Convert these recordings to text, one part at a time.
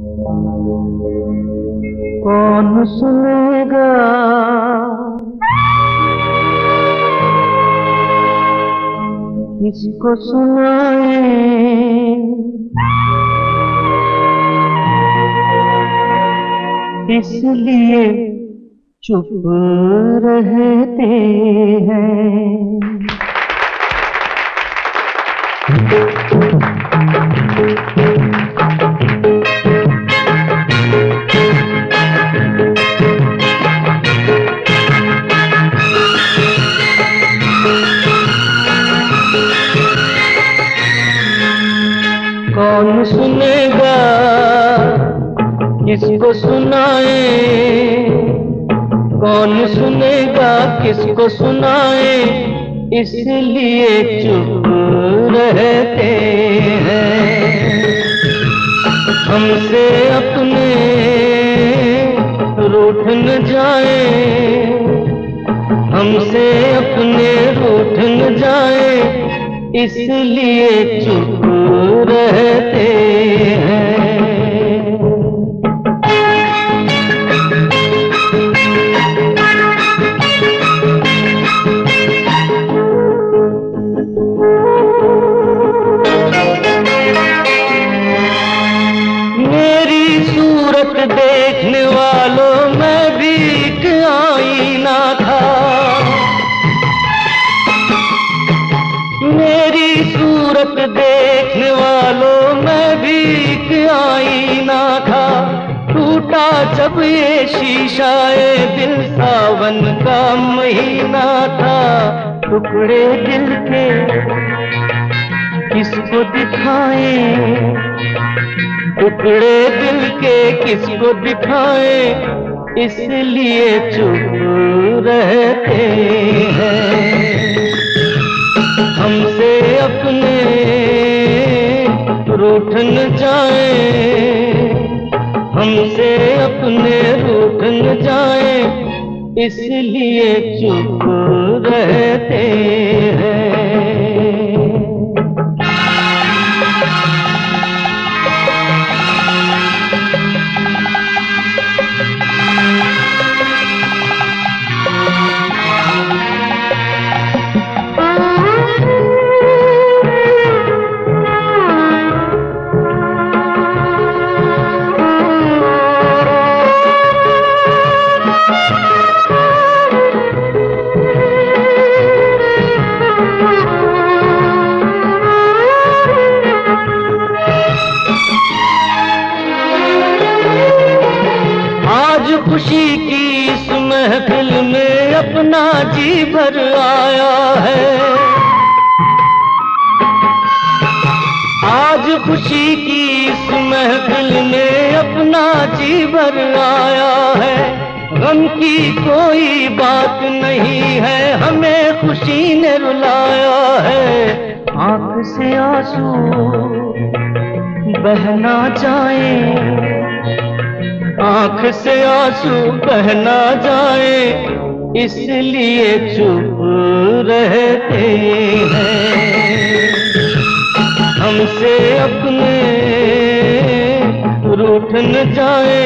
कौन सुनेगा किसको सुनाए, इसलिए चुप रहते हैं। कौन सुनेगा किसको सुनाए, कौन सुनेगा किसको सुनाए, इसलिए चुप रहते हैं। हमसे अपने रूठ न जाए, हमसे अपने रूठ न जाए, इसलिए चुप रहते हैं। मेरी सूरत देखने वालों में भी एक आईना था, मेरी सूरत देखने वालों में भी एक आईना था। टूटा जब ये शीशा ये दिल सावन का महीना था। टुकड़े दिल के किसको दिखाएं, टुकड़े दिल के किसको दिखाएं, इसलिए चुप रहते हैं। हमसे अपने रूठ न जाए, हमसे अपने रूठ न जाए, इसलिए चुप रहते हैं। खुशी की इस महफिल में अपना जी भर आया है, आज खुशी की इस महफिल में अपना जी भर आया है। गम की कोई बात नहीं है, हमें खुशी ने रुलाया है। आंख से आंसू बहना जाए, आंख से आंसू बहना जाए, इसलिए चुप रहते हैं। हमसे अपने रूठ न जाए,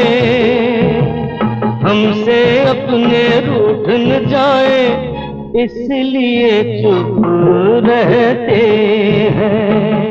हमसे अपने रूठ न जाए, इसलिए चुप रहते हैं।